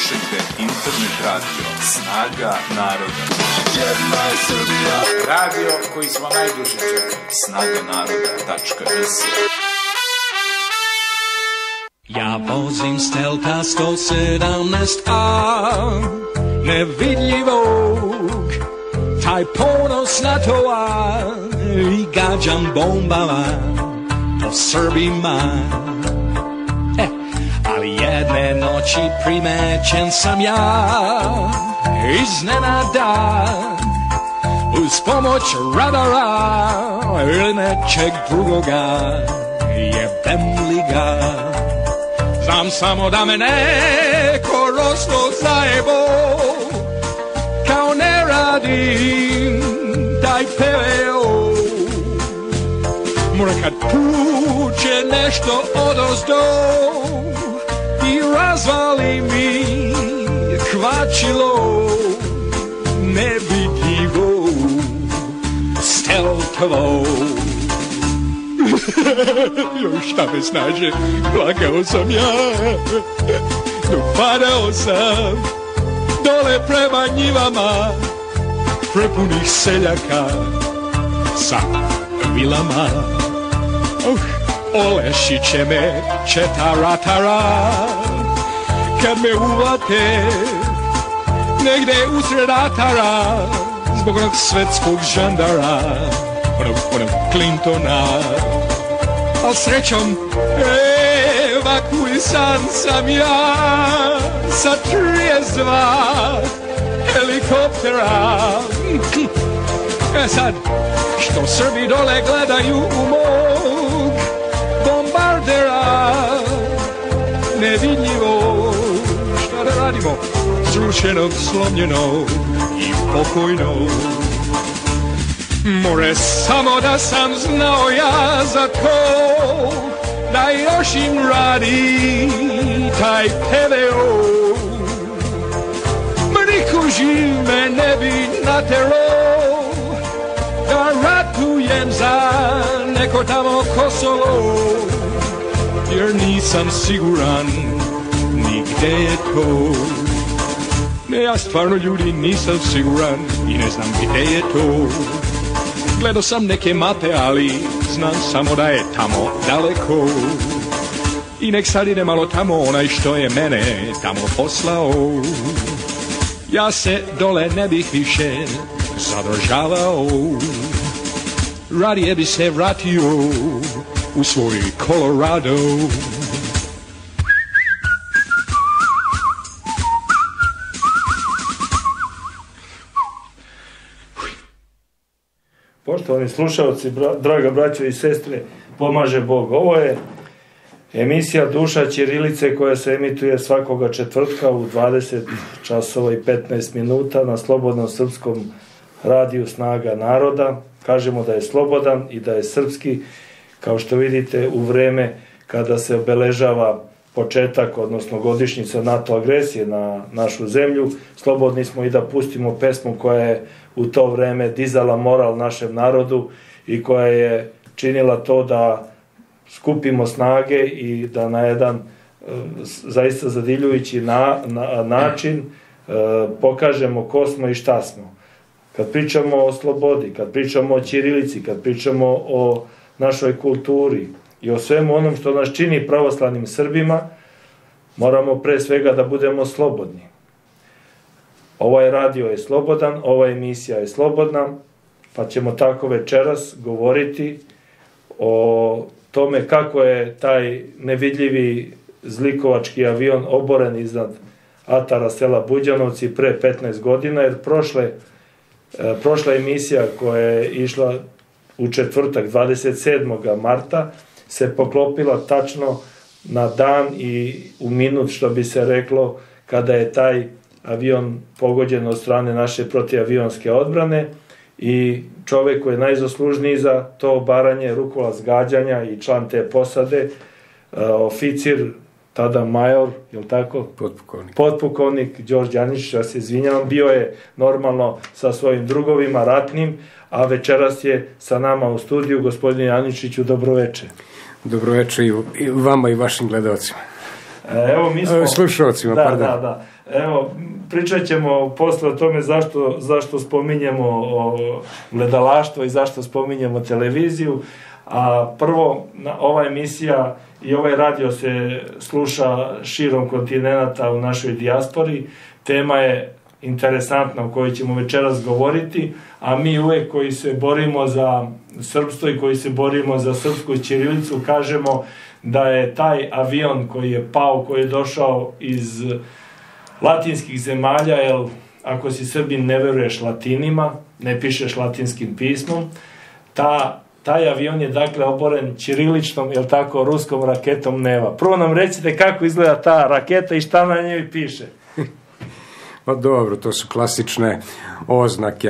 Slušajte internet radio Snaga naroda. Jedna je Srbija. Radio koji smo najduže čekali. snaganaroda.rs. Ja vozim Stelta 117A, nevidljivog, taj ponos na tovar i gađam bombama po Srbima. Ali jedne noći primećen sam ja iznenada, uz pomoć radara ili nečeg drugoga, jebem li ga. Znam samo da me neko rosno zajebo, kao ne radim taj PVO. Mora kad puče nešto odozdo i razvali mi kvačilo nevidljivo Steltovo. Joj, šta me snađe, plakao sam ja, dok padao sam dole prema njivama prepunih seljaka sa vilama. Olešiće me četaratara kad me uvate negde usred ratara zbog onog svetskog žandara, onog Clintona. Al srećom evakuisan sam ja sa 32 helikoptera. Sad, što Srbi dole gledaju u mog bombardera nevidljivo, šta da radimo, srušenog, slomljenog i pokojnog. More samo da sam znao ja za to, da još im radi taj PVO. Niko živ me ne bi naterao da ratujem za neko tamo Kosovo, jer nisam siguran ni gde je to. Ne, ja stvarno, ljudi, nisam siguran i ne znam gde je to. Gledao sam neke mape, ali znam samo da je tamo daleko. I nek sad ide malo tamo onaj što je mene tamo poslao. Ja se dole ne bih više zadržavao, radije bi se vratio u svoj Colorado. Poštovani slušalci, draga braćo i sestre, pomaže Bog. Ovo je emisija Duša ćirilice koja se emituje svakoga četvrtka u 20 časova i 15 minuta na slobodnom srpskom radiju Snaga naroda. Kažemo da je slobodan i da je srpski, kao što vidite, u vreme kada se obeležava početak, odnosno godišnjica NATO agresije na našu zemlju. Slobodni smo i da pustimo pesmu koja je u to vreme dizala moral našem narodu i koja je činila to da skupimo snage i da na jedan zaista zadivljujući način pokažemo ko smo i šta smo. Kad pričamo o slobodi, kad pričamo o ćirilici, kad pričamo o našoj kulturi i o svemu onom što nas čini pravoslavnim Srbima, moramo pre svega da budemo slobodni. Ovaj radio je slobodan, ova emisija je slobodna, pa ćemo tako večeras govoriti o tome kako je taj nevidljivi zlikovački avion oboren iznad atara sela Buđanovci pre 15 godina, jer prošla emisija koja je išla u četvrtak 27. marta se poklopila tačno na dan i u minut, što bi se reklo, kada je taj avion pogođen od strane naše protivavionske odbrane i čovek koji je najzaslužniji za to obaranje, rukovac gađanja i član te posade, oficir, tada major, je li tako? Potpukovnik Đorđe Aničić, ja se izvinjavam, bio je normalno sa svojim drugovima ratnim, a večeras je sa nama u studiju. Gospodine Aničiću, dobroveče. Dobroveče i vama i vašim gledalcima. Evo, mi smo... Slušalcima, pardon. Da. Evo, pričat ćemo posle o tome zašto spominjemo gledalaštvo i zašto spominjemo televiziju. A prvo, ova emisija i ovaj radio se sluša širom kontinenta u našoj dijaspori. Tema je interesantna o kojoj ćemo večeras govoriti, a mi uvek koji se borimo za srpstvo i koji se borimo za srpsku ćirilicu kažemo da je taj avion koji je pao, koji je došao iz latinskih zemalja, jer ako si Srbin ne veruješ latinima, ne pišeš latinskim pismom, taj avion je dakle oboren ćiriličnom, jel tako, ruskom raketom Neva. Prvo nam recite kako izgleda ta raketa i šta na njoj piše. Pa dobro, to su klasične oznake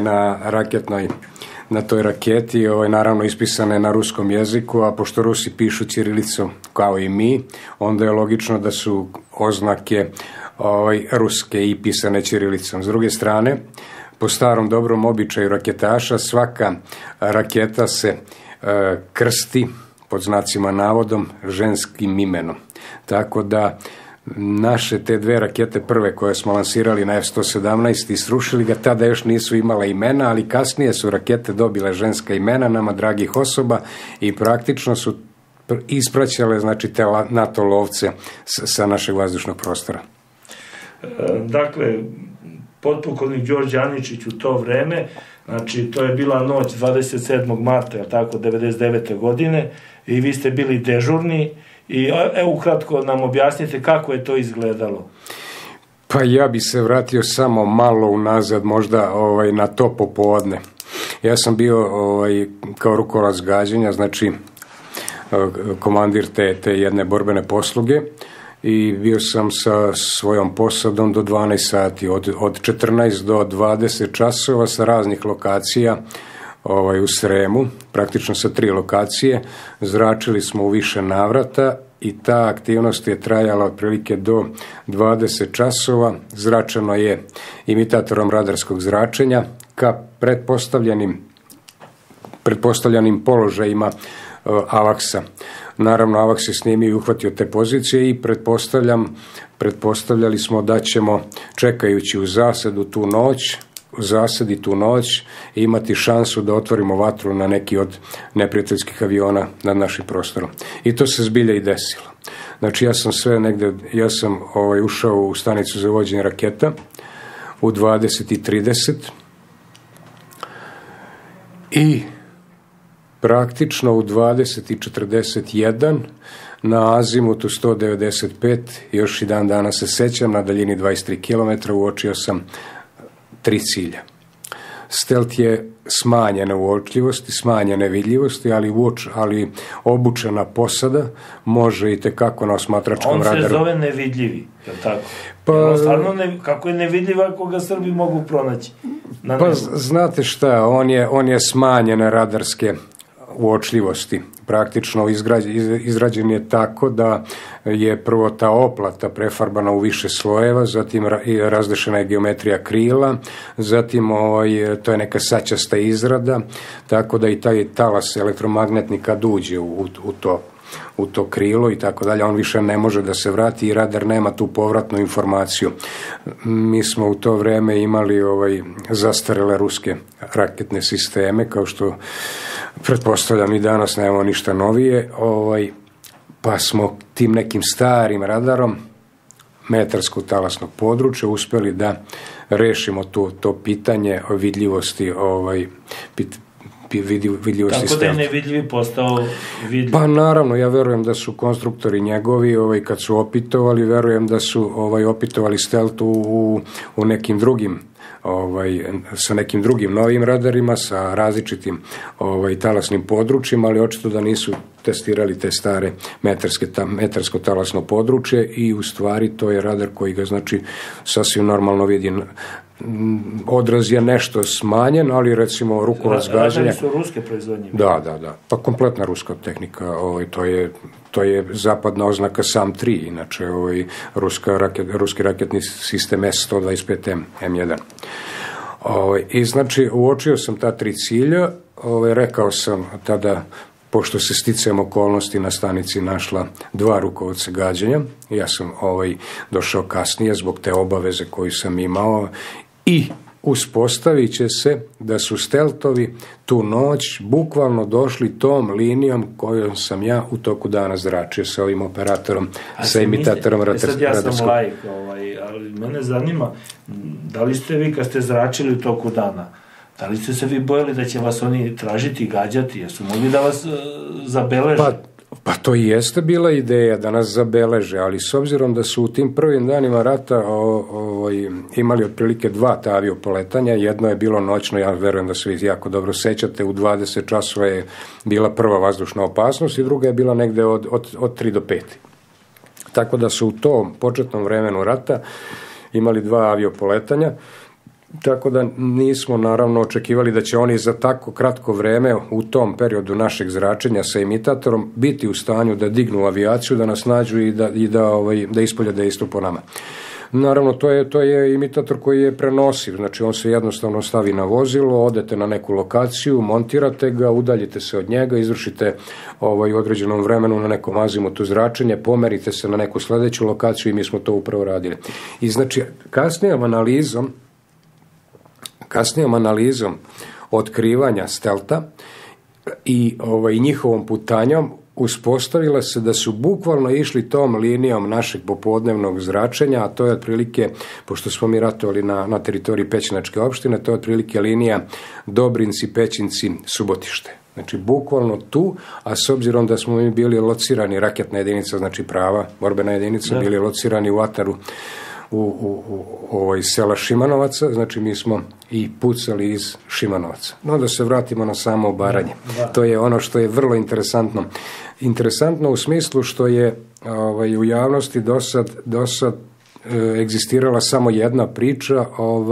na toj raketi, naravno ispisane na ruskom jeziku, a pošto Rusi pišu ćirilicom kao i mi, onda je logično da su oznake ruske i pisane ćirilicom. S druge strane, po starom dobrom običaju raketaša, svaka raketa se krsti, pod znacima navodom, ženskim imenom. Tako da naše te dve rakete prve koje smo lansirali na F-117 i srušili ga, tada još nisu imala imena, ali kasnije su rakete dobile ženska imena nama dragih osoba i praktično su ispraćale, znači, te NATO lovce sa našeg vazdušnog prostora. Dakle, potpukovnik Đorđe Aničić u to vreme, znači to je bila noć 27. marta, je tako, 99. godine, i vi ste bili dežurni i ukratko nam objasnite kako je to izgledalo. Pa ja bi se vratio samo malo unazad, možda na to popodne. Ja sam bio kao rukovodilac gađanja, znači komandir te jedne borbene posluge, i bio sam sa svojom posadom do 12 sati, od 14 do 20 časova sa raznih lokacija u Sremu, praktično sa 3 lokacije. Zračili smo u više navrata i ta aktivnost je trajala otprilike do 20 časova. Zračeno je imitatorom radarskog zračenja ka pretpostavljenim položajima AWACS-a. Naravno, AWACS je snimio i uhvatio te pozicije i pretpostavljali smo da ćemo, čekajući u zasedi tu noć, imati šansu da otvorimo vatru na neki od neprijateljskih aviona nad našim prostorom. I to se zbilja i desilo. Znači, ja sam ušao u stanicu za vođenje raketa u 20:30 i praktično u 20:41 na azimutu 195, još i dan danas se sećam, na daljini 23 km uočio sam 3 cilja. Stelt je smanjena uočljivosti, smanjene vidljivosti, ali obučena posada može i tekako na osmatračkom radaru. On se zove nevidljivi, je li tako? Pa, stvarno, kako je nevidljiv ako ga Srbi mogu pronaći? Pa znate šta, on je smanjene radarske uočljivosti. Praktično izrađen je tako da je prvo ta oplata prefarbana u više slojeva, zatim razdešena je geometrija krila, zatim to je neka sačasta izrada, tako da i taj talas elektromagnetni kad uđe u to krilo i tako dalje, on više ne može da se vrati i radar nema tu povratnu informaciju. Mi smo u to vreme imali zastarele ruske raketne sisteme, kao što pretpostavljam i danas nemamo ništa novije, pa smo tim nekim starim radarom metarskog talasnog područja uspjeli da rešimo to pitanje o vidljivosti vidljivosti Tako da je nevidljivi postao vidljiv. Pa naravno, ja verujem da su konstruktori njegovi, kad su opitovali, verujem da su opitovali Stelt u nekim drugim, sa nekim drugim novim radarima, sa različitim talasnim područjima, ali očito da nisu testirali te stare metarsko talasno područje i u stvari to je radar koji ga, znači, sasvim normalno vidi. Odraz je nešto smanjen, ali recimo rukovac gađanja... Radari su ruske proizvodnje. Da. Pa kompletna ruska tehnika, to je zapadna oznaka SAM-3, inače ruski raketni sistem S-125M M1. I znači uočio sam ta 3 cilja, rekao sam tada pošto se sticajem okolnosti na stanici našla 2 rukovodca gađanja, ja sam došao kasnije zbog te obaveze koju sam imao i uspostavit će se da su steltovi tu noć bukvalno došli tom linijom kojom sam ja u toku dana zračio sa ovim operatorom, sa imitatorom radarskog. Sad ja sam laik, ali mene zanima, da li ste vi kad ste zračili u toku dana, da li ste se vi bojali da će vas oni tražiti i gađati, jesu mogli da vas zabeleže? Pa to i jeste bila ideja da nas zabeleže, ali s obzirom da su u tim prvim danima rata imali otprilike 2 ta aviopoletanja, jedno je bilo noćno, ja verujem da se vi jako dobro sećate, u 20 časova je bila prva vazdušna opasnost i druga je bila negde od 3 do 5. Tako da su u tom početnom vremenu rata imali 2 aviopoletanja, tako da nismo naravno očekivali da će oni za tako kratko vreme u tom periodu našeg zračenja sa imitatorom biti u stanju da dignu avijaciju, da nas nađu i da ispolje dejstvo po nama. Naravno, to je imitator koji je prenosiv, znači on se jednostavno stavi na vozilo, odete na neku lokaciju, montirate ga, udaljite se od njega, izvršite u određenom vremenu na nekom azimutu zračenje, pomerite se na neku sledeću lokaciju i mi smo to upravo radili. I znači, kasnijom analizom otkrivanja stelta i njihovom putanjom uspostavila se da su bukvalno išli tom linijom našeg popodnevnog zračenja, a to je otprilike, pošto smo mi ratovali na teritoriji Pećinačke opštine, to je otprilike linija Dobrinci, Pećinci, Subotište. Znači, bukvalno tu, a s obzirom da smo mi bili locirani, raketna jedinica, znači prava borbena jedinica, bili locirani u ataru u sela Šimanovaca, znači mi smo i pucali iz Šimanovaca. No da se vratimo na samo obaranje. To je ono što je vrlo interesantno. Interesantno u smislu što je u javnosti dosad egzistirala samo jedna priča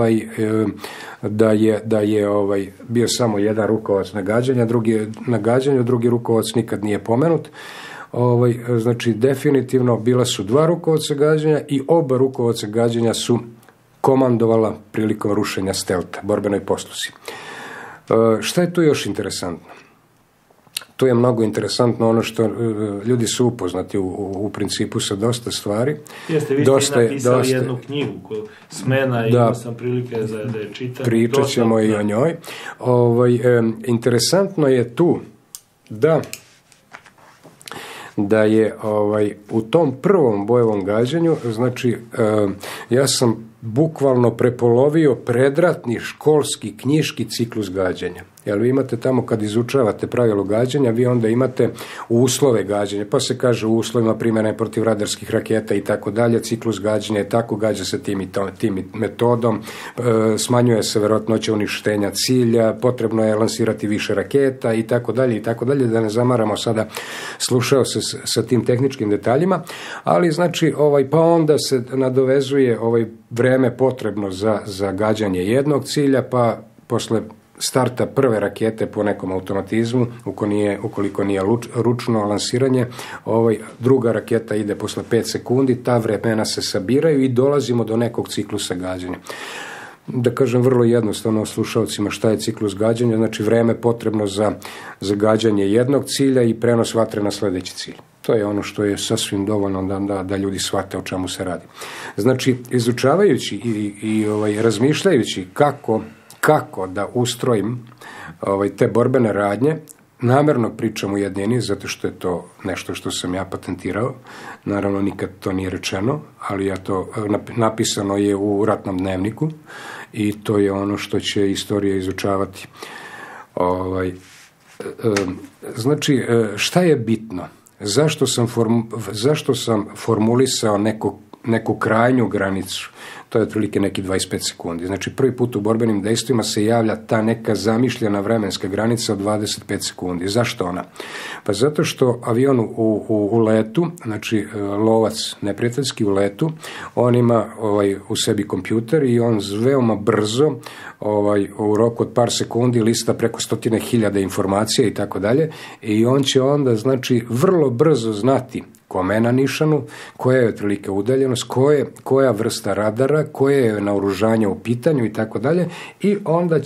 da je bio samo jedan rukovac na gađanju, drugi rukovac nikad nije pomenut. Znači definitivno bila su 2 rukovaca gađanja i oba rukovaca gađanja su komandovala prilikom rušenja stelta, borbenoj poslusi. Šta je tu još interesantno? To je mnogo interesantno, ono što ljudi su upoznati u principu sa dosta stvari. Jeste, vi ste napisali jednu knjigu, Smena, i imao sam prilike da je čitam. Pričat ćemo i o njoj. Interesantno je tu da je u tom prvom bojevom gađanju, znači ja sam bukvalno prepolovio predratni školski knjiški ciklus gađanja. Jer vi imate tamo kad izučavate pravilo gađanja, vi onda imate uslove gađanja, pa se kaže u uslovima primjene protiv radarskih raketa i tako dalje, ciklus gađanja je tako, gađa se tim metodom, smanjuje se verovatnoća uništenja cilja, potrebno je lansirati više raketa i tako dalje, da ne zamaramo sada slušao se sa tim tehničkim detaljima, ali znači pa onda se nadovezuje vreme potrebno za gađanje jednog cilja, pa posle starta prve rakete po nekom automatizmu, ukoliko nije ručno lansiranje, druga raketa ide posle 5 sekundi, ta vremena se sabiraju i dolazimo do nekog ciklusa gađanja. Da kažem vrlo jednostavno slušalcima šta je ciklus gađanja, znači vreme potrebno za gađanje jednog cilja i prenos vatre na sledeći cilj. To je ono što je sasvim dovoljno da ljudi shvate o čemu se radi. Znači, izučavajući i razmišljajući kako da ustrojim te borbene radnje, namerno pričam u jednini, zato što je to nešto što sam ja patentirao. Naravno, nikad to nije rečeno, ali napisano je u ratnom dnevniku i to je ono što će istorija izučavati. Znači, šta je bitno? Zašto sam formulisao neku krajnju granicu? To je otprilike neki 25 sekundi. Znači, prvi put u borbenim dejstvima se javlja ta neka zamišljena vremenska granica od 25 sekundi. Zašto ona? Pa zato što avion u letu, znači lovac neprijateljski u letu, on ima u sebi kompjuter i on veoma brzo u roku od par sekundi lista preko 100.000 informacija i tako dalje, i on će onda, znači, vrlo brzo znati kome na nišanu, koja je otprilike udaljenost, koja vrsta radara, koje je naoružanje u pitanju i tako dalje, i onda će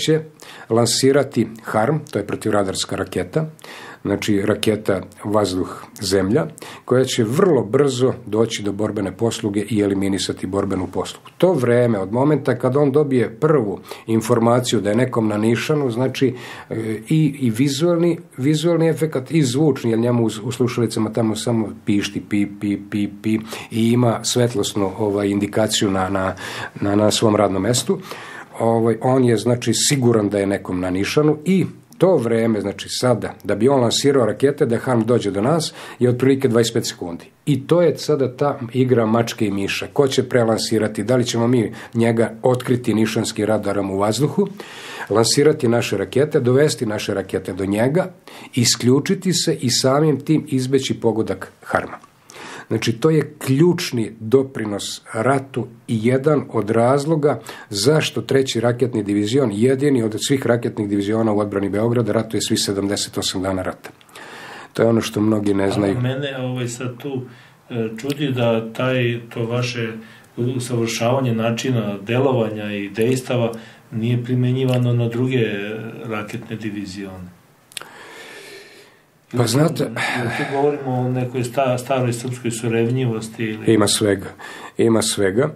lansirati HARM, to je protivradarska raketa, znači raketa vazduh-zemlja, koja će vrlo brzo doći do borbene posluge i eliminisati borbenu poslugu. To vreme, od momenta kad on dobije prvu informaciju da je nekom na nišanu, znači i vizualni efekt i zvučni, jer njemu u slušalicama tamo samo pišti, pi, pi, pi, pi, i ima svetlosnu indikaciju na svom radnom mestu. On je, znači, siguran da je nekom na nišanu i to vreme, znači sada, da bi on lansirao rakete, da HARM dođe do nas, je otprilike 25 sekundi. I to je sada ta igra mačke i miša. Ko će prelansirati? Da li ćemo mi njega otkriti nišanskim radarom u vazduhu, lansirati naše rakete, dovesti naše rakete do njega, isključiti se i samim tim izbeći pogodak HARM-a. Znači, to je ključni doprinos ratu i jedan od razloga zašto 3. raketni divizion, jedini od svih raketnih diviziona u odbrani Beograda, ratuje svi 78 dana rata. To je ono što mnogi ne znaju. A mene sad tu čudi da to vaše usavršavanje načina delovanja i dejstava nije primenjivano na druge raketne divizione. Pa znate, tu govorimo o nekoj staroj srpskoj surevnjivosti ili... Ima svega.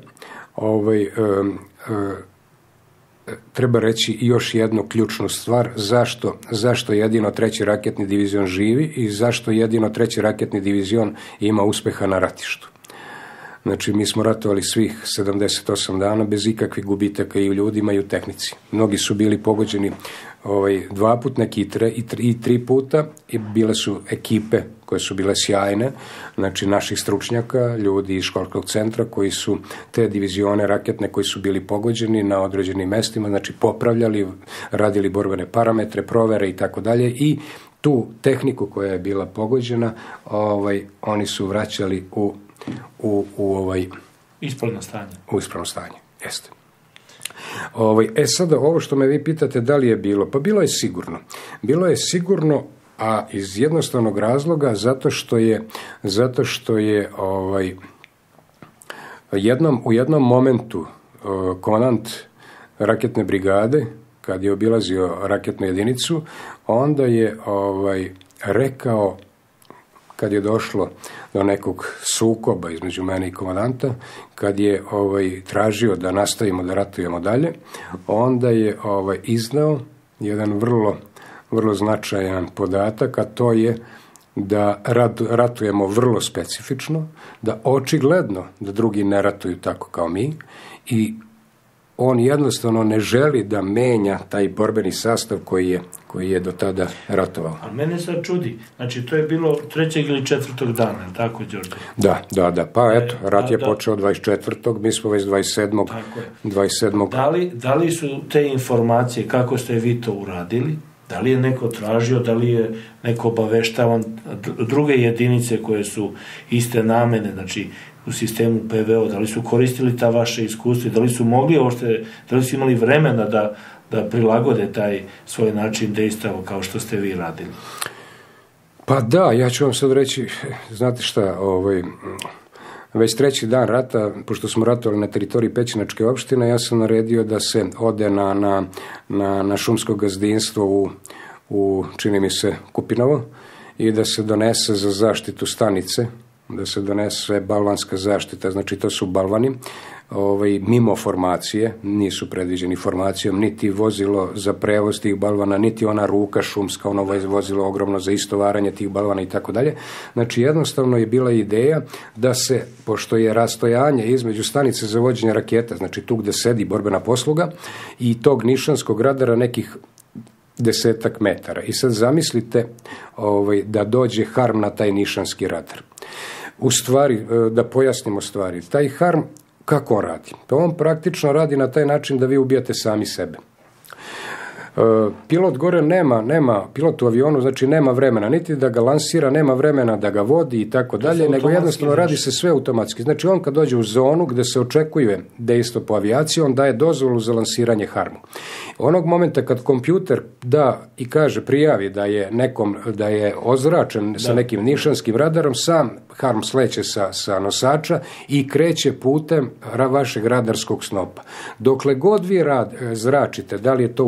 Treba reći još jednu ključnu stvar, zašto jedino 3. raketni divizion živi i zašto jedino 3. raketni divizion ima uspeha na ratištu. Znači, mi smo ratovali svih 78 dana bez ikakvih gubitaka i u ljudima i u tehnici. Mnogi su bili pogođeni 2 puta, neki i 3 puta, i bile su ekipe koje su bile sjajne, znači naših stručnjaka, ljudi iz školskog centra koji su te divizione raketne koji su bili pogođeni na određenim mestima, znači popravljali, radili borbene parametre, provere i tako dalje, i tu tehniku koja je bila pogođena, oni su vraćali u ispravno stanje. U ispravno stanje, jeste. Sada ovo što me vi pitate da li je bilo, pa bilo je sigurno. Bilo je sigurno, a iz jednostavnog razloga zato što je u jednom momentu komandant raketne brigade, kad je obilazio raketnu jedinicu, onda je rekao, kad je došlo do nekog sukoba između mene i komandanta, kad je tražio da nastavimo da ratujemo dalje, onda je iznao jedan vrlo značajan podatak, a to je da ratujemo vrlo specifično, da očigledno da drugi ne ratuju tako kao mi, i on jednostavno ne želi da menja taj borbeni sastav koji je do tada ratovao. A mene sad čudi, znači to je bilo 3. ili 4. dana, tako, Đorđe? Da, pa eto, rat je počeo 24. mi smo već 27. Da li su te informacije, kako ste vi to uradili, da li je neko tražio, da li je neko obaveštavan, druge jedinice koje su iste namene, znači u sistemu PVO, da li su koristili ta vaše iskustva, da li su mogli da li su imali vremena da prilagode taj svoj način dejstava kao što ste vi radili? Pa da, ja ću vam sad reći, znate šta, već 3. dan rata, pošto smo ratovali na teritoriji Pećinačke opštine, ja sam naredio da se ode na šumsko gazdinstvo u čini mi se Kupinovo, i da se donese za zaštitu stanice, da se donese balvanska zaštita, znači to su balvani, mimo formacije, nisu predviđeni formacijom, niti vozilo za prevoz tih balvana, niti ona ruka šumska, ono vozilo ogromno za istovaranje tih balvana i tako dalje. Znači jednostavno je bila ideja da se, pošto je rastojanje između stanice za vođenje raketa, znači tu gde sedi borbena posluga, i tog nišanskog radara nekih 10 metara. I sad zamislite da dođe HARM na taj nišanski radar. U stvari, da pojasnimo stvari, taj HARM kako on radi? Pa on praktično radi na taj način da vi ubijate sami sebe. Pilot gore nema, pilot u avionu, znači nema vremena, niti da ga lansira, nema vremena da ga vodi i tako dalje, nego jednostavno radi se sve automatski. Znači on kad dođe u zonu gde se očekuje dejstvo po avijaciji, on daje dozvolu za lansiranje HARM-u. Onog momenta kad kompjuter da i kaže, prijavi da je ozračen sa nekim nišanskim radarom, sam HARM sleće sa nosača i kreće putem vašeg radarskog snopa. Dokle god vi zračite, da li je to u pitanju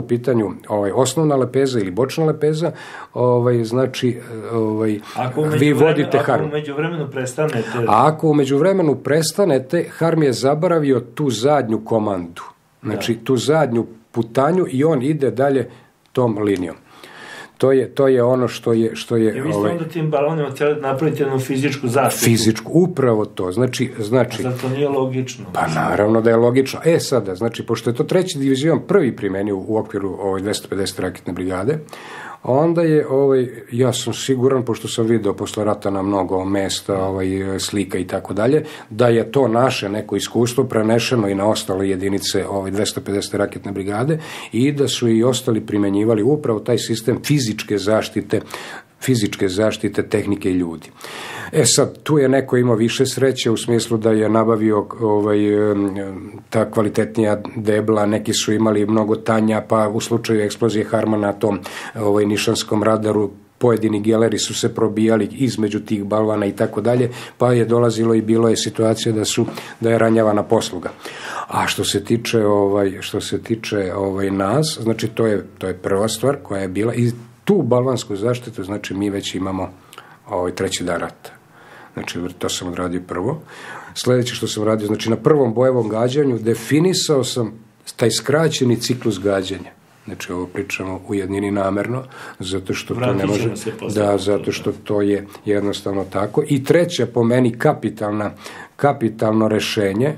osnovna lepeza ili bočna lepeza, znači vi vi vodite harmu. Ako u međuvremenu prestanete... A ako u međuvremenu prestanete, harm je zaboravio tu zadnju komandu. Znači, tu zadnju putanju i on ide dalje tom linijom. To je ono što je... I vi ste onda tim balonima htjeli napraviti jednu fizičku zaštitu. Fizičku, upravo to. Znači, a to nije logično. Pa naravno da je logično. Sada, znači, pošto je to 3. divizion prvi primenio u okviru 250. raketne brigade, onda je, ja sam siguran, pošto sam video posle rata na mnogo mesta, slika i tako dalje, da je to naše neko iskustvo prenešeno i na ostale jedinice 250. raketne brigade i da su i ostali primenjivali upravo taj sistem fizičke zaštite tehnike i ljudi. Sad, tu je neko imao više sreće u smislu da je nabavio ta kvalitetnija debla, neki su imali mnogo tanja, pa u slučaju eksplozije harma na tom nišanskom radaru pojedini geleri su se probijali između tih balvana i tako dalje, pa je dolazilo i bilo je situacija da je ranjavana posluga. A što se tiče nas, znači to je prva stvar koja je bila i tu balvansku zaštitu, znači mi već imamo 3. dan rata. Znači, to sam odradio prvo. Sljedeće što sam radio, znači na prvom bojevom gađanju definisao sam taj skraćeni ciklus gađanja. Znači, ovo pričamo u jednini namerno, zato što to ne može... zato što to je jednostavno tako. I treća, po meni, kapitalno rešenje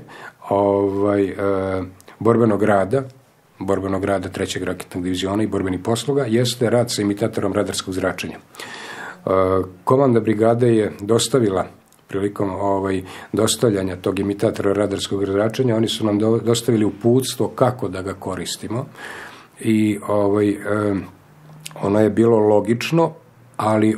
borbenog rada 3. raketnog diviziona i borbenih posluga, jeste rad sa imitatorom radarskog zračenja. Komanda brigade je dostavila prilikom dostavljanja tog imitatora radarskog zračenja, oni su nam dostavili uputstvo kako da ga koristimo i ono je bilo logično, ali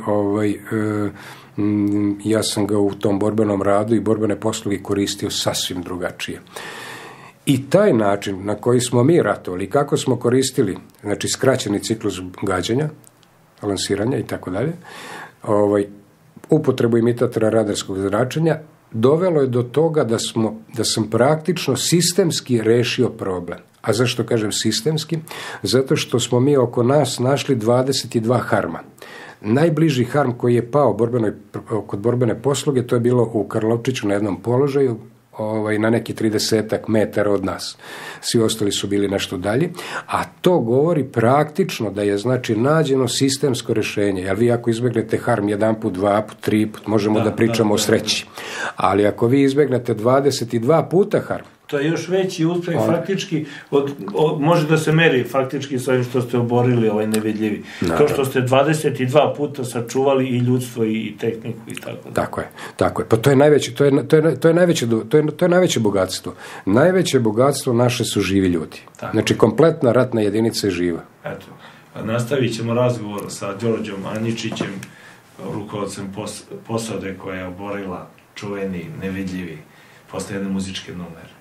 ja sam ga u tom borbenom radu i borbene posluge koristio sasvim drugačije. I taj način na koji smo mi ratovali, kako smo koristili, znači skraćeni ciklus gađanja, lansiranja i tako dalje, upotrebu imitatora radarskog zračenja, dovelo je do toga da sam praktično sistemski rešio problem. A zašto kažem sistemski? Zato što smo mi oko nas našli 22 harma. Najbliži harm koji je pao kod borbene posluge, to je bilo u Karlovčiću na jednom položaju, na neki 30 metara od nas. Svi ostali su bili nešto dalje, a to govori praktično da je znači nađeno sistemsko rešenje. Jer vi ako izbegnete harm 1 put, 2 put, 3 put, možemo da pričamo o sreći. Ali ako vi izbegnete 22 puta harm, to je još veći uspeh faktički, može da se meri faktički s ovim što ste oborili nevidljivi. To što ste 22 puta sačuvali i ljudstvo i tehniku i tako da. Tako je. Pa to je najveće bogatstvo. Najveće bogatstvo naše su živi ljudi. Tako. Znači kompletna ratna jedinica je živa. Eto, nastavit ćemo razgovor sa Đorđom Anjičićem, rukovodcem posade koja je oborila čuveni nevidljivi posle jedne muzičke numere.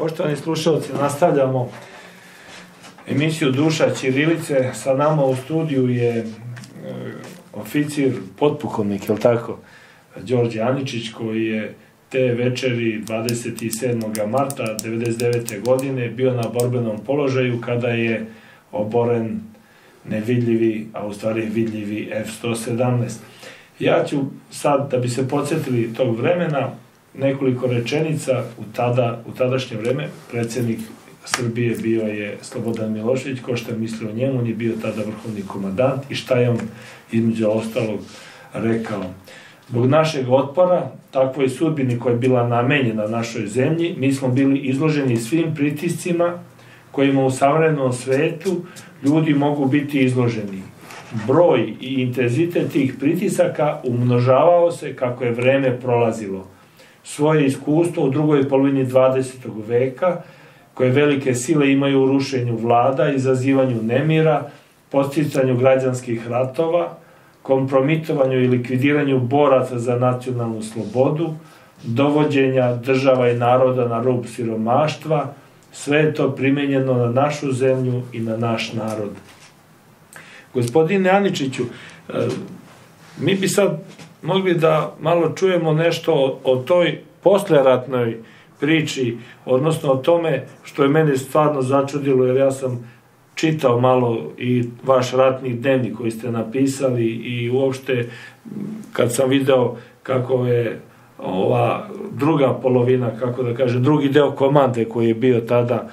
Poštovani slušalci, nastavljamo emisiju Duša ćirilice. Sa nama u studiju je oficir, potpukovnik, je li tako, Đorđe Aničić, koji je te večeri 27. marta 1999. godine bio na borbenom položaju kada je oboren nevidljivi, a u stvari vidljivi F-117. Ja ću sad, da bi se podsjetili tog vremena, nekoliko rečenica. U tadašnje vreme predsjednik Srbije bio je Slobodan Milošević. Ko što je mislio o njemu, on je bio tada vrhovni komandant i šta je on između ostalog rekao. Zbog našeg otpora, takvoj sudbini koja je bila namenjena našoj zemlji, mi smo bili izloženi svim pritiscima kojima u savremenom svetu ljudi mogu biti izloženi. Broj i intenzitet tih pritisaka umnožavao se kako je vreme prolazilo. Svoje iskustvo u drugoj polovini 20. veka, koje velike sile imaju u rušenju vlada, izazivanju nemira, podsticanju građanskih ratova, kompromitovanju i likvidiranju boraca za nacionalnu slobodu, dovođenja država i naroda na rub siromaštva, sve je to primenjeno na našu zemlju i na naš narod. Gospodine Aničiću, mi bi sad mogli da malo čujemo nešto o toj posleratnoj priči, odnosno o tome što je mene stvarno začudilo, jer ja sam čitao malo i vaš ratni dnevnik koji ste napisali i uopšte kad sam video kako je ova druga polovina, kako da kažem, drugi deo komande koji je bio tada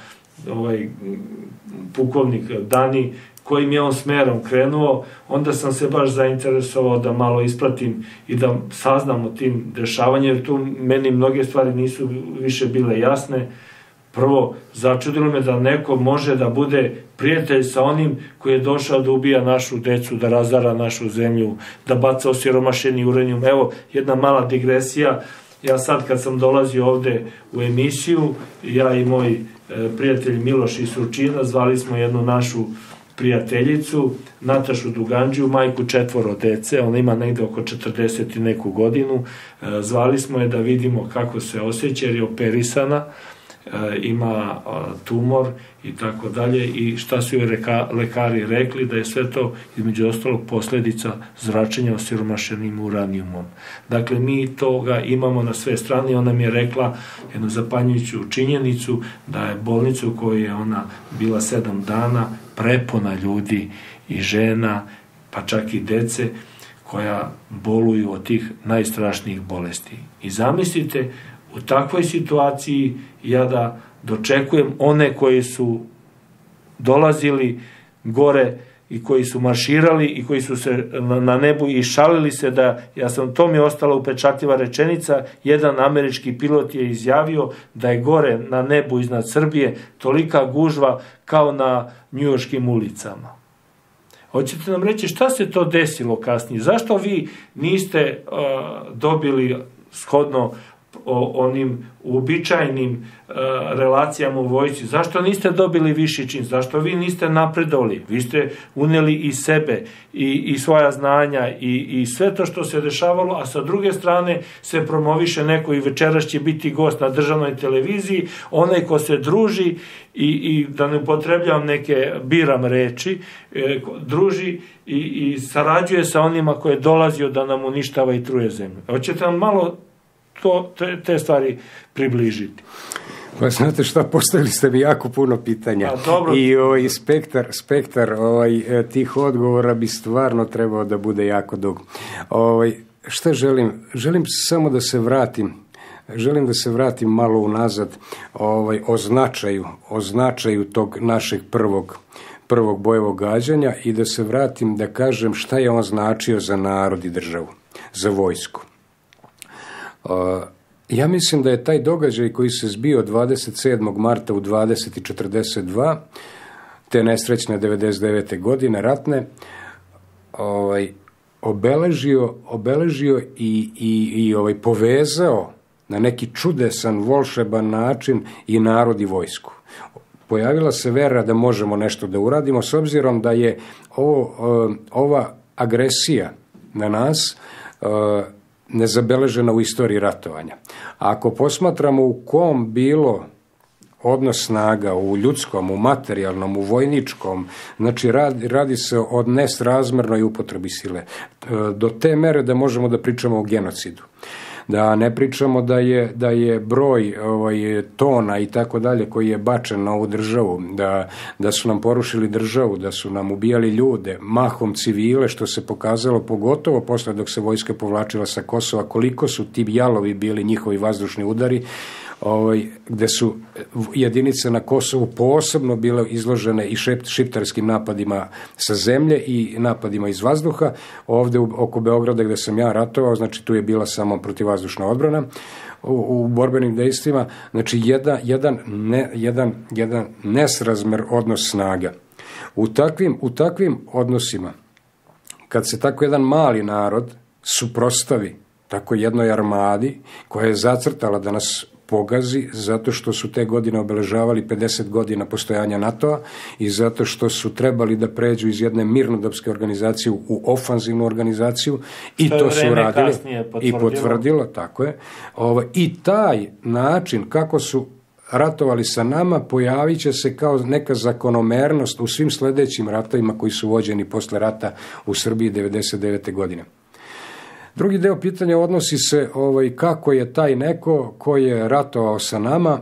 pukovnik Dani, kojim je on smerom krenuo, onda sam se baš zainteresovao da malo ispratim i da saznam o tim dešavanjem, jer tu meni mnoge stvari nisu više bile jasne. Prvo, začudilo me da neko može da bude prijatelj sa onim koji je došao da ubija našu decu, da razara našu zemlju, da baca osiromašeni uranijum. Evo, jedna mala digresija. Ja sad kad sam dolazio ovde u emisiju, ja i moj prijatelj Miloš iz Surčina, zvali smo jednu našu prijateljicu, Natašu Dugandžiju, majku 4 dece, ona ima negde oko 40 i neku godinu. Zvali smo je da vidimo kako se osjeća, jer je operisana, ima tumor i tako dalje, i šta su joj lekari rekli, da je sve to između ostalog posljedica zračenja osiromašenim uranijumom. Dakle, mi toga imamo na sve strane. Ona mi je rekla jednu zapanjujuću činjenicu, da je bolnica u kojoj je ona bila 7 dana prepuna ljudi i žena, pa čak i dece, koja boluju od tih najstrašnijih bolesti. I zamislite, u takvoj situaciji ja da dočekujem one koji su dolazili gore i koji su marširali i koji su se na nebu i šalili se da, to mi je ostala upečatljiva rečenica, jedan američki pilot je izjavio da je gore na nebu iznad Srbije tolika gužva kao na njujorškim ulicama. Hoćete nam reći šta se to desilo kasnije? Zašto vi niste dobili shodno o onim uobičajenim relacijama u vojsci? Zašto niste dobili viši čin? Zašto vi niste napredovali? Vi ste uneli i sebe i svoja znanja i sve to što se dešavalo, a sa druge strane se promoviše neko, i večeras će biti gost na državnoj televiziji, onaj ko se druži i da ne upotrebljavam neke biram reči, druži i sarađuje sa onima koje je dolazio da nam uništava i truje zemlju. Hoćete nam malo te stvari približiti? Pa znate šta, postavili ste mi jako puno pitanja. I spektar tih odgovora bi stvarno trebao da bude jako dug. Šta želim? Želim samo da se vratim. Želim da se vratim malo unazad o značaju tog našeg prvog bojevog gađanja i da se vratim da kažem šta je on značio za narod i državu, za vojsku. Ja mislim da je taj događaj koji se zbio 27. marta u 20:42, te nesrećne 99. godine ratne, obeležio i povezao na neki čudesan, volšeban način i narod i vojsku. Pojavila se vera da možemo nešto da uradimo, s obzirom da je ova agresija na nas nezabeležena u istoriji ratovanja. A ako posmatramo u kom bilo odnos snaga u ljudskom, u materijalnom, u vojničkom, znači radi se o nesrazmernoj upotrebi sile. Do te mere da možemo da pričamo o genocidu. Da ne pričamo da je broj tona i tako dalje koji je bačen na ovu državu, da su nam porušili državu, da su nam ubijali ljude, mahom civile, što se pokazalo pogotovo posle dok se vojska povlačila sa Kosova, koliko su ti jalovi bili njihovi vazdušni udari, gde su jedinice na Kosovu posebno bile izložene i šiptarskim napadima sa zemlje i napadima iz vazduha. Ovde oko Beograda gde sam ja ratovao, znači tu je bila samo protivvazdušna odbrana u borbenim dejstvima, znači jedan nesrazmer odnos snaga. U takvim odnosima, kad se tako jedan mali narod suprotstavi tako jednoj armadi koja je zacrtala da nas pogazi, zato što su te godine obeležavali 50 godina postojanja NATO-a i zato što su trebali da pređu iz jedne mirnodopske organizacije u ofanzivnu organizaciju i to su radili i potvrdilo, tako je. I taj način kako su ratovali sa nama pojavit će se kao neka zakonomernost u svim sledećim ratovima koji su vođeni posle rata u Srbiji 99. godine. Drugi deo pitanja odnosi se kako je taj neko koji je ratovao sa nama,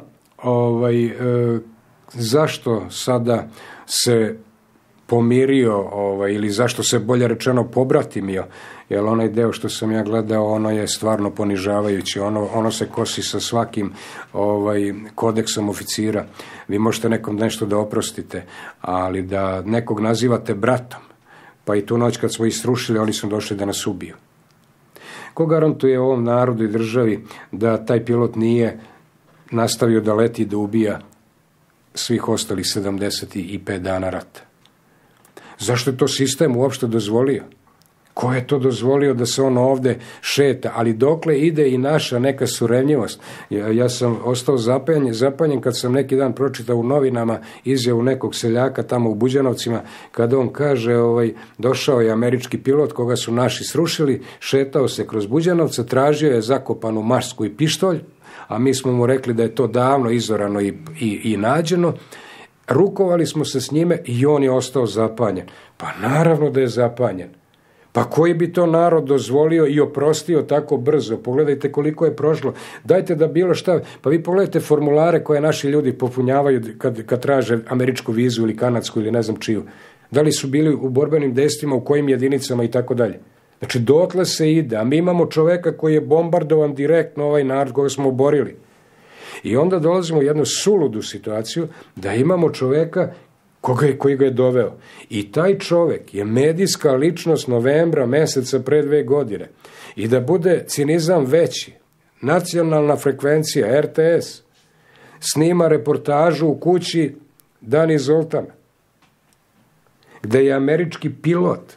zašto sada se pomirio ili zašto se bolje rečeno pobratimio, jer onaj deo što sam ja gledao, ono je stvarno ponižavajuće, ono se kosi sa svakim kodeksom oficira. Vi možete nekom nešto da oprostite, ali da nekog nazivate bratom, pa i tu noć kad smo ih srušili, oni su došli da nas ubiju. Ko garantuje ovom narodu i državi da taj pilot nije nastavio da leti i da ubija svih ostalih 75 dana rata? Zašto je to sistem uopšte dozvolio? Ko je to dozvolio da se on ovde šeta? Ali dokle ide i naša neka surevnjivost? Ja sam ostao zapanjen kad sam neki dan pročitao u novinama izjavu nekog seljaka tamo u Buđanovcima, kada on kaže, došao je američki pilot koga su naši srušili, šetao se kroz Buđanovce, tražio je zakopanu mačku i pištolj, a mi smo mu rekli da je to davno izorano i nađeno. Rukovali smo se s njime i on je ostao zapanjen. Pa naravno da je zapanjen. Pa koji bi to narod dozvolio i oprostio tako brzo? Pogledajte koliko je prošlo. Dajte da bilo šta. Pa vi pogledajte formulare koje naši ljudi popunjavaju kad traže američku vizu ili kanadsku ili ne znam čiju. Da li su bili u borbenim dejstvima, u kojim jedinicama i tako dalje. Znači dotle se ide. A mi imamo čoveka koji je bombardovan direktno ovaj narod koga smo oborili. I onda dolazimo u jednu suludu situaciju da imamo čoveka koji ga je doveo. I taj čovek je medijska ličnost novembra meseca pre 2 godine. I da bude cinizam veći, nacionalna frekvencija, RTS, snima reportažu u kući Dani Zoltana, gde je američki pilot.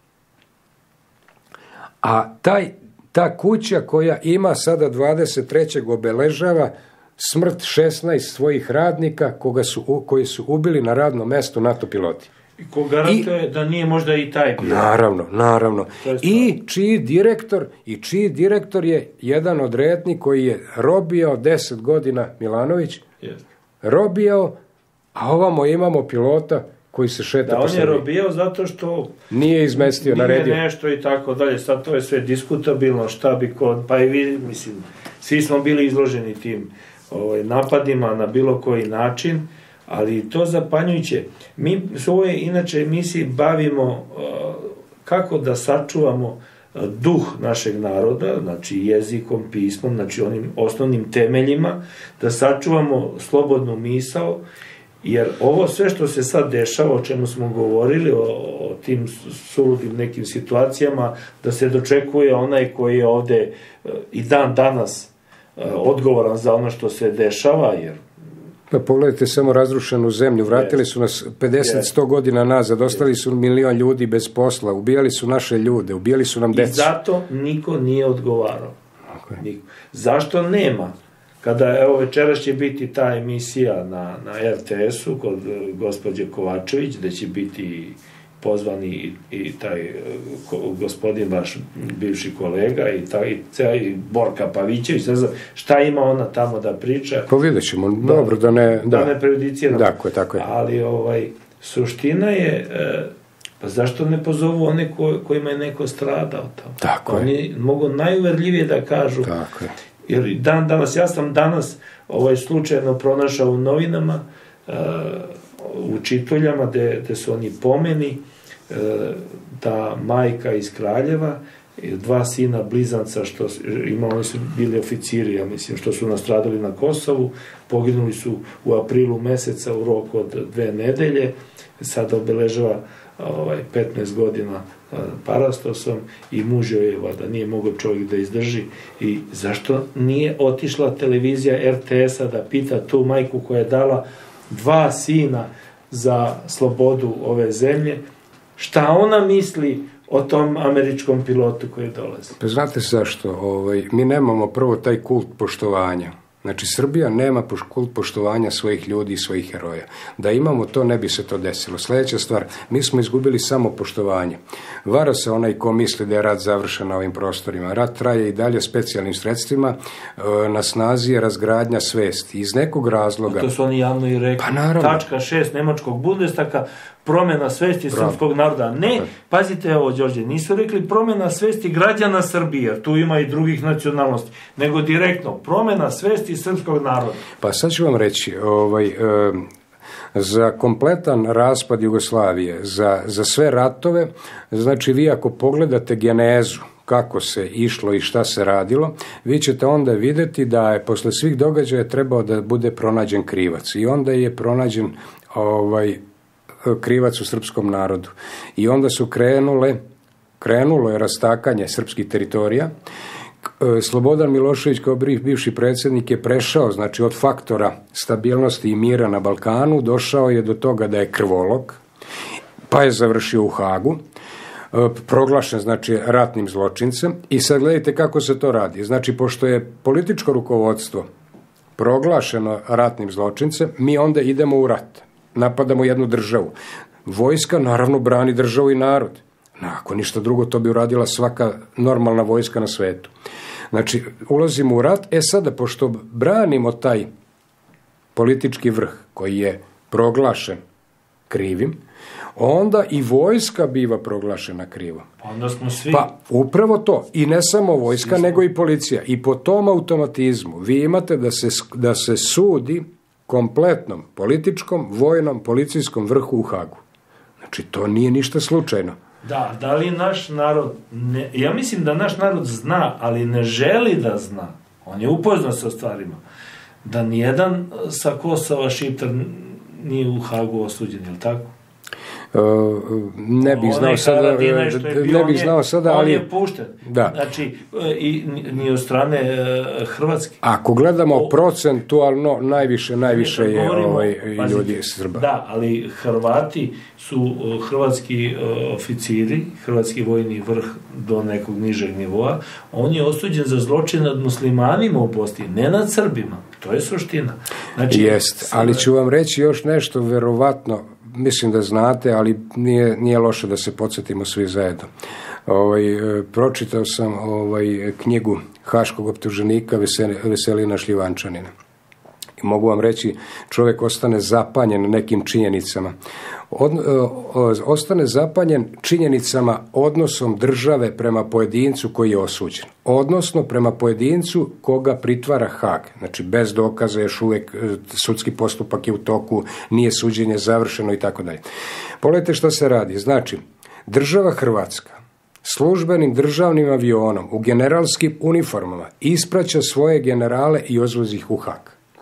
A ta kuća koja ima sada 23. obeležava smrt 16 svojih radnika koji su ubili na radnom mestu NATO piloti. I ko garantuje da nije možda i taj pilot? Naravno. I čiji direktor je jedan od retnih koji je robijao 10 godina, Milanović, robijao, a ovamo imamo pilota koji se šeta po Srbiji. On je robijao zato što nije izmestio, naredio. Nije nešto i tako dalje. Sad to je sve diskutabilno, šta bi pa i vi, mislim, svi smo bili izloženi tim napadima na bilo koji način, ali to zapanjujuće. Mi u ovoj inače emisiji bavimo kako da sačuvamo duh našeg naroda, znači jezikom, pismom, znači onim osnovnim temeljima, da sačuvamo slobodnu misao, jer ovo sve što se sad dešava, o čemu smo govorili, o tim suludim nekim situacijama, da se dočekuje onaj koji je ovde i dan danas odgovoran za ono što se dešava, jer... Pa pogledajte samo razrušenu zemlju, vratili su nas 50-100 godina nazad, ostali su 1 milion ljudi bez posla, ubijali su naše ljude, ubijali su nam decu. I zato niko nije odgovarao. Okay. Zašto nema? Kada, evo, večeras će biti ta emisija na RTS-u kod gospođe Kovačević, gde će biti pozvani i taj gospodin vaš bivši kolega i Borka Pavićević, ne znam šta ima ona tamo da priča. Pa vidjet ćemo, dobro da ne... Da ne prejudiciramo. Tako je. Ali suština je, pa zašto ne pozovu one kojima je neko stradao tamo? Tako Oni mogu najuverljivije da kažu. Tako je. Jer ja sam danas slučajno pronašao u novinama, u čituljama gde su oni pomeni da majka iz Kraljeva, 2 sina blizanca što oni su bili oficiri, ja mislim, što su nastradali na Kosovu, poginuli su u aprilu meseca u roku od 2 nedelje, sada obeležava 15 godina parastosom i muž joj je da nije mogao čovjek da izdrži. I zašto nije otišla televizija RTS-a da pita tu majku koja je dala 2 sina za slobodu ove zemlje, šta ona misli o tom američkom pilotu koji dolazi? Pa znate zašto? Mi nemamo prvo taj kult poštovanja. Znači, Srbija nema kult poštovanja svojih ljudi i svojih heroja. Da imamo to, ne bi se to desilo. Sljedeća stvar, mi smo izgubili samo poštovanje. Vara se onaj ko misli da je rat završen na ovim prostorima. Rat traje i dalje specijalnim sredstvima, na snazi je razgradnja svesti. Iz nekog razloga... A to su oni javno i rekli. Pa naravno. Tačka 6 Nemačkog Bundestaga, promjena svesti srpskog naroda. Ne, pazite ovo, Đorđe, nisu rekli promjena svesti građana Srbije, tu ima i drugih nacionalnosti, nego direktno promjena svesti srpskog naroda. Pa sad ću vam reći, za kompletan raspad Jugoslavije, za sve ratove, znači vi ako pogledate genezu, kako se išlo i šta se radilo, vi ćete onda vidjeti da je posle svih događaja trebao da bude pronađen krivac. I onda je pronađen krivac u srpskom narodu. I onda su krenulo je rastakanje srpskih teritorija. Slobodan Milošević kao bivši predsjednik je prešao, znači od faktora stabilnosti i mira na Balkanu, došao je do toga da je krvolog, pa je završio u Hagu, proglašen, znači, ratnim zločincem. I sad gledajte kako se to radi. Znači, pošto je političko rukovodstvo proglašeno ratnim zločincem, mi onda idemo u rat. Napadamo jednu državu. Vojska, naravno, brani državu i narod. Ako ništa drugo, to bi uradila svaka normalna vojska na svetu. Znači, ulazimo u rat. Sada, pošto branimo taj politički vrh koji je proglašen krivim, onda i vojska biva proglašena krivom. Onda smo svi... Pa, upravo to. I ne samo vojska, nego i policija. I po tom automatizmu vi imate da se sudi kompletnom političkom, vojnom, policijskom vrhu u Hagu. Znači, to nije ništa slučajno. Da li naš narod... Ja mislim da naš narod zna, ali ne želi da zna. On je upoznat sa stvarima. Da nijedan sa Kosova Šiptar nije u Hagu osuđen, je li tako? Ne bih znao sada, ali... On je pušten. Da. Znači, i ni od strane Hrvatske. Ako gledamo procentualno, najviše je ljudi Srba. Da, ali Hrvati su hrvatski oficiri, hrvatski vojni vrh do nekog nižeg nivoa. On je osuđen za zločin nad muslimanima u Bosni, ne nad Srbima. To je suština. Znači, jest, ali ću vam reći još nešto, verovatno, mislim da znate, ali nije loše da se podsjetimo svi zajedno. Pročitao sam knjigu haškog optuženika Veselina Šljivančanina. I mogu vam reći, čovjek ostane zapanjen nekim činjenicama. Ostane zapanjen činjenicama odnosom države prema pojedincu koji je osuđen. Odnosno prema pojedincu koga pritvara Hag. Znači bez dokaza, još uvijek sudski postupak je u toku, nije suđenje završeno i tako dalje. Pogledajte što se radi. Znači, država Hrvatska službenim državnim avionom u generalskim uniformama ispraća svoje generale i odvozi ih u Hag.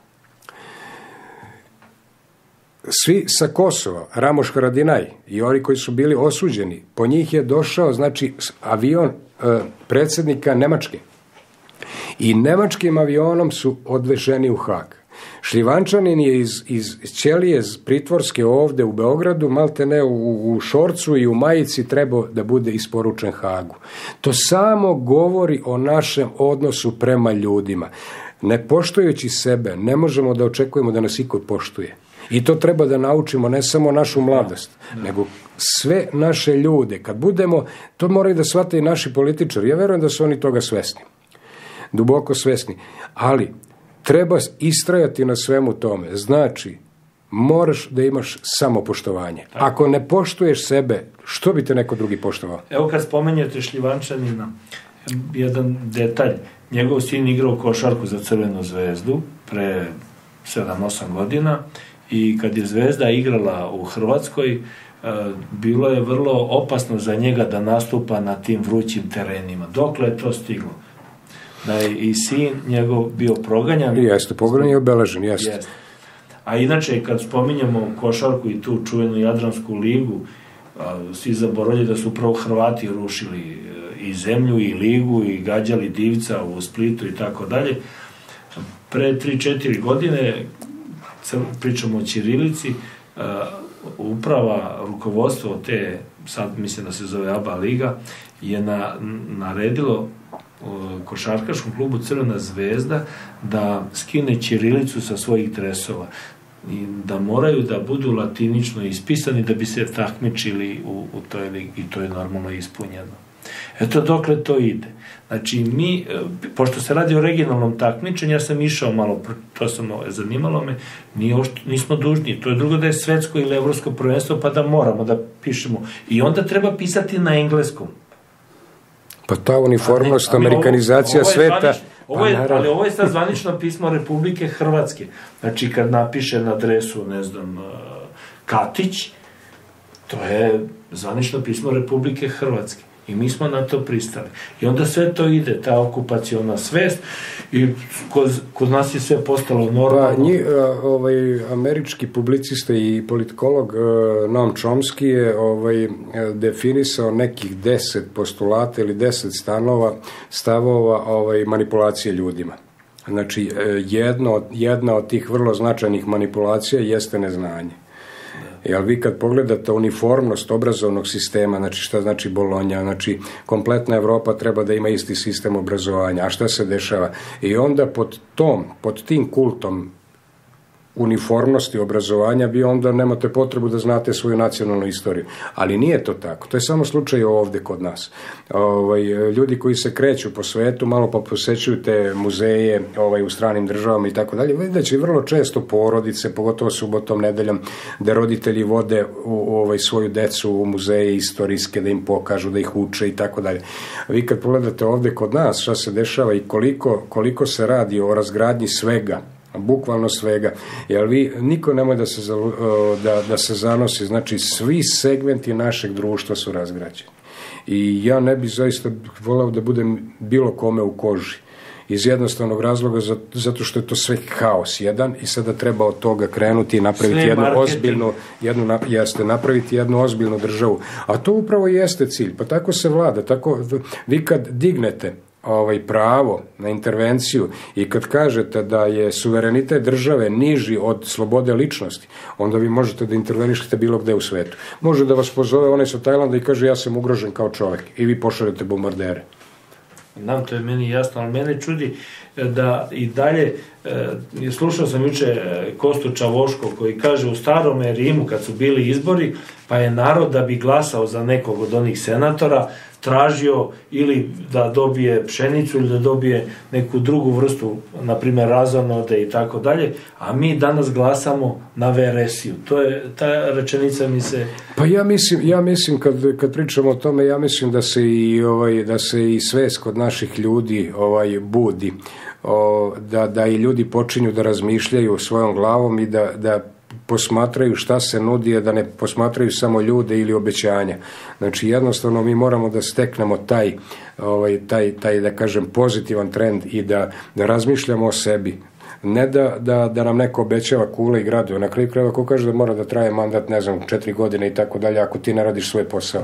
Svi sa Kosova, Ramoš Haradinaj i oni koji su bili osuđeni, po njih je došao, znači, avion predsjednika Nemačke. I nemačkim avionom su odveženi u Hag. Šljivančanin je iz ćelije pritvorske ovdje u Beogradu, maltene u šorcu i u majici trebao da bude isporučen Hagu. To samo govori o našem odnosu prema ljudima. Ne poštujući sebe, ne možemo da očekujemo da nas iko poštuje. I to treba da naučimo ne samo našu mladost, nego sve naše ljude. Kad budemo, to moraju da shvate i naši političari. Ja verujem da su oni toga svesni. Duboko svesni. Ali treba istrajati na svemu tome. Znači, moraš da imaš samopoštovanje. Ako ne poštuješ sebe, što bi te neko drugi poštovao? Evo kad spomenjete Šljivančanina, jedan detalj. Njegov sin igrao košarku za Crvenu zvezdu pre 7-8 godina i kad je Zvezda igrala u Hrvatskoj, bilo je vrlo opasno za njega da nastupa na tim vrućim terenima. Dokle je to stiglo? Da je i sin njegov bio proganjan. Jeste, proganjan i obeležen, jeste. A inače, kad spominjemo košarku i tu čuvenu Jadransku ligu, svi zaboravljaju da su upravo Hrvati rušili i zemlju i ligu i gađali Divca u Splitu i tako dalje. Pre 3-4 godine, pričamo o ćirilici, uprava, rukovodstvo te, sad mislim da se zove ABA liga, je naredilo košarkaškom klubu Crvena zvezda da skine ćirilicu sa svojih dresova i da moraju da budu latinično ispisani da bi se takmičili u toj ligi i to je normalno ispunjeno. Eto dokle to ide. Znači mi, pošto se radi o regionalnom takmičenju, ja sam išao malo, to sam zanimalo me, nismo dužni, to je drugo da je svetsko ili evropsko prvenstvo pa da moramo da pišemo i onda treba pisati na engleskom. Pa ta uniformnost, amerikanizacija sveta... Ali ovo je sad zvanično pismo Republike Hrvatske. Znači kad napiše na dresu, ne znam, Katić, to je zvanično pismo Republike Hrvatske. I mi smo na to pristali. I onda sve to ide, ta okupaciona svest i kod nas je sve postalo normalno. Američki publicista i politikolog Noam Chomsky je definisao nekih 10 postulata ili 10 stavova manipulacije ljudima. Znači, jedna od tih vrlo značajnih manipulacija jeste neznanje. Jer vi kad pogledate uniformnost obrazovnog sistema, znači šta znači Bolonja, znači kompletna Evropa treba da ima isti sistem obrazovanja, a šta se dešava? I onda pod tim kultom uniformnosti obrazovanja vi onda nemate potrebu da znate svoju nacionalnu istoriju. Ali nije to tako. To je samo slučaj ovde kod nas. Ljudi koji se kreću po svetu, malo pa posećuju te muzeje u stranim državama i tako dalje, vidjet će vrlo često porodice, pogotovo subotom, nedeljom, da roditelji vode svoju decu u muzeje istorijske, da im pokažu, da ih uče i tako dalje. Vi kad pogledate ovde kod nas šta se dešava i koliko se radi o razgradnji svega, bukvalno svega, jer niko nemoj da se zanosi, znači svi segmenti našeg društva su razgrađeni. I ja ne bi zaista volao da budem bilo kome u koži. Iz jednostavnog razloga, zato što je to sve haos jedan i sada treba od toga krenuti i napraviti napraviti jednu ozbiljnu državu. A to upravo jeste cilj. Pa tako se vlada. Vi kad dignete pravo na intervenciju i kad kažete da je suverenitet države niži od slobode ličnosti, onda vi možete da intervenišete bilo gde u svetu. Može da vas pozove onaj sa Tajlanda i kaže ja sam ugrožen kao čovek i vi pošaljete bombardere. Znam, to je meni jasno, ali mene čudi da i dalje, slušao sam juče Kostu Čavoško koji kaže u starome Rimu kad su bili izbori, pa je narod da bi glasao za nekog od onih senatora tražio ili da dobije pšenicu ili da dobije neku drugu vrstu, na primjer razonode i tako dalje, a mi danas glasamo na veresiju. Ta rečenica mi se... Pa ja mislim kad pričamo o tome, ja mislim da se i svest kod naših ljudi budi, da i ljudi počinju da razmišljaju svojom glavom i da posmatraju šta se nudi, da ne posmatraju samo ljude ili obećanja. Znači jednostavno mi moramo da steknemo taj da kažem pozitivan trend i da razmišljamo o sebi. Ne da nam neko obećava kule i gradove. Na kraju krajeva ko kaže da mora da traje mandat, ne znam, 4 godine i tako dalje, ako ti ne radiš svoj posao.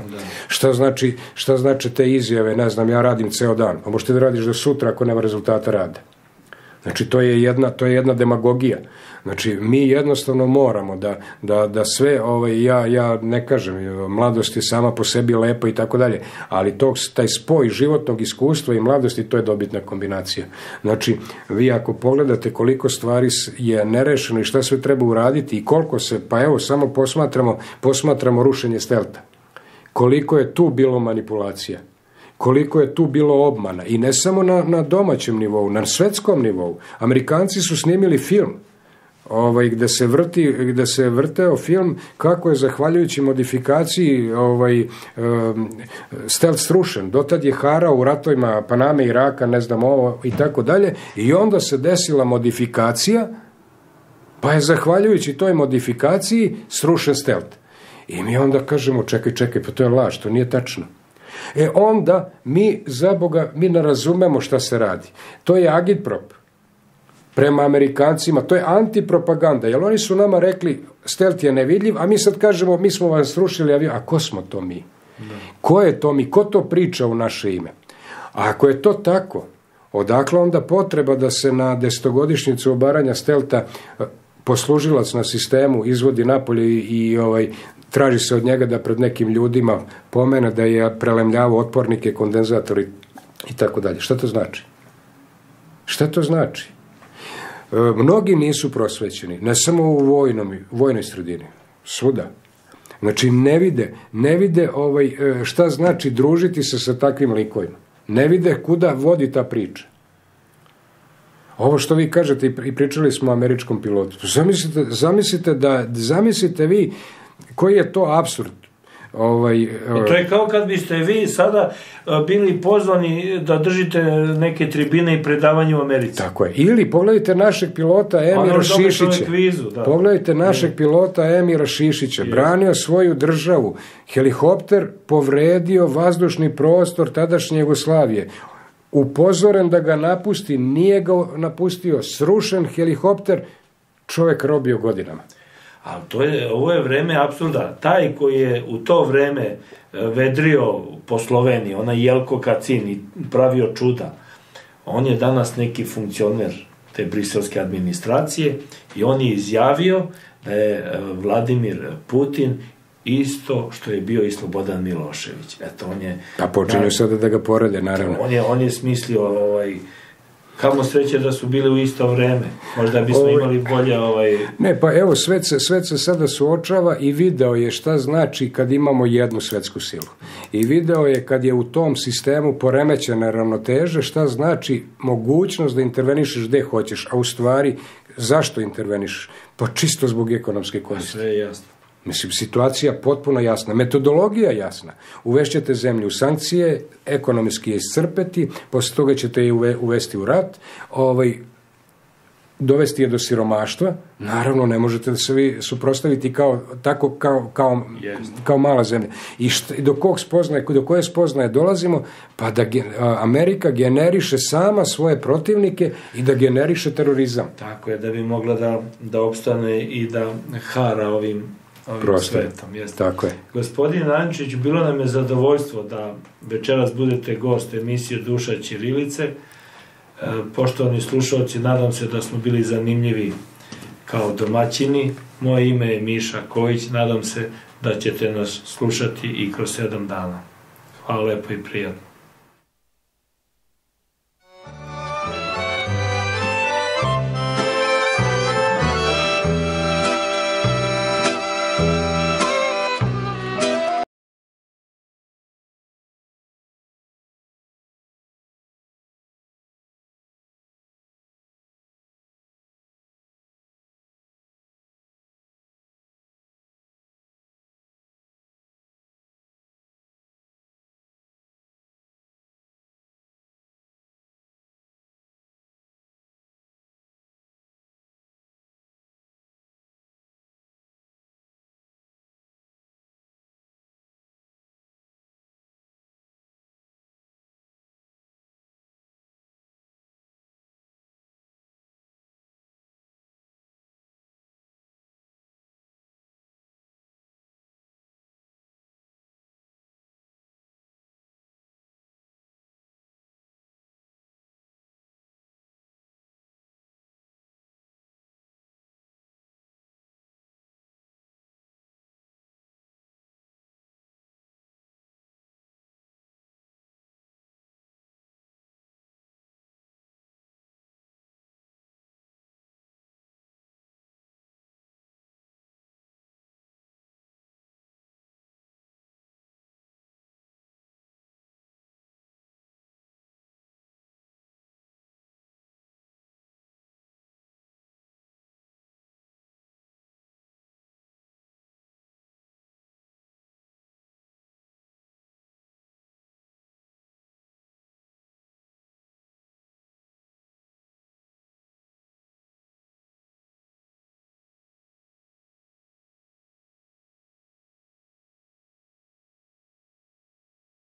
Šta znači te izjave, ne znam, ja radim ceo dan. Pa možete da radiš do sutra ako nema rezultata rada. Znači, to je jedna demagogija. Znači, mi jednostavno moramo da sve, ja ne kažem, mladost je sama po sebi lepa i tako dalje, ali taj spoj životnog iskustva i mladosti, to je dobitna kombinacija. Znači, vi ako pogledate koliko stvari je nerešeno i šta sve treba uraditi i koliko se, pa evo, samo posmatramo rušenje Stelta. Koliko je tu bilo manipulacija, koliko je tu bilo obmana i ne samo na domaćem nivou, na svetskom nivou. Amerikanci su snimili film gde se vrteo film kako je zahvaljujući modifikaciji Stelt srušen. Dotad je harao u ratovima Paname, Iraka, ne znam ovo i tako dalje, i onda se desila modifikacija, pa je zahvaljujući toj modifikaciji srušen Stelt. I mi onda kažemo, čekaj, pa to je laž, to nije tačno. Onda mi, za Boga, mi ne razumemo šta se radi. To je agitprop prema Amerikancima, to je antipropaganda, jer oni su nama rekli Stelt je nevidljiv, a mi sad kažemo mi smo vam srušili avion. A ko smo to mi? Ko je to mi? Ko to priča u naše ime? A ako je to tako, odakle onda potreba da se na 10-godišnjicu obaranja Stelta poslužilac na sistemu izvodi napolje i traži se od njega da pred nekim ljudima pomene da je prelemljavao otpornike, kondenzatori i tako dalje. Šta to znači? Šta to znači? Mnogi nisu prosvećeni, ne samo u vojnoj sredini, svuda. Znači ne vide šta znači družiti se sa takvim likovima. Ne vide kuda vodi ta priča. Ovo što vi kažete, i pričali smo o američkom pilotu. Zamislite vi koji je to apsurd. To je kao kad biste vi sada bili pozvani da držite neke tribine i predavanje u Americi. Tako je. Ili pogledajte našeg pilota Emira Šišića. Pogledajte našeg pilota Emira Šišića. Branio svoju državu. Helikopter povredio vazdušni prostor tadašnje Jugoslavije. Upozoren da ga napusti, nije ga napustio. Srušen helikopter, čovjek robio godinama. Ali ovo je vreme apsurda. Taj koji je u to vreme vedrio po Sloveniji, onaj Jelko Kacin, i pravio čuda, on je danas neki funkcioner te briselske administracije i on je izjavio da je Vladimir Putin isto što je bio i Slobodan Milošević. Eto, on je... Pa počinju sada da ga porede, naravno. On je smislio kamo sreće da su bili u isto vreme. Možda bismo imali bolje... Ne, pa evo, svet se sada suočava i video je šta znači kad imamo jednu svetsku silu. I video je kad je u tom sistemu poremećena ravnoteža, šta znači mogućnost da intervenišeš gde hoćeš, a u stvari zašto intervenišeš? Pa čisto zbog ekonomske koristi. Sve je jasno. Mislim, situacija potpuno jasna, metodologija jasna. Uvešćete zemlju u sankcije, ekonomski je iscrpeti, posle toga ćete je uvesti u rat, dovesti je do siromaštva, naravno ne možete da se vi suprotstaviti kao mala zemlja. I do koje spoznaje dolazimo? Pa da Amerika generiše sama svoje protivnike i da generiše terorizam. Tako je, da bi mogla da opstane i da hara ovim svetom. Tako je. Gospodin Ančić, bilo nam je zadovoljstvo da večeras budete gost emisije Duša ćirilice. Poštovani slušalci, nadam se da smo bili zanimljivi kao domaćini. Moje ime je Miša Kojić, nadam se da ćete nas slušati i kroz 7 dana. Hvala lepo i prijatno.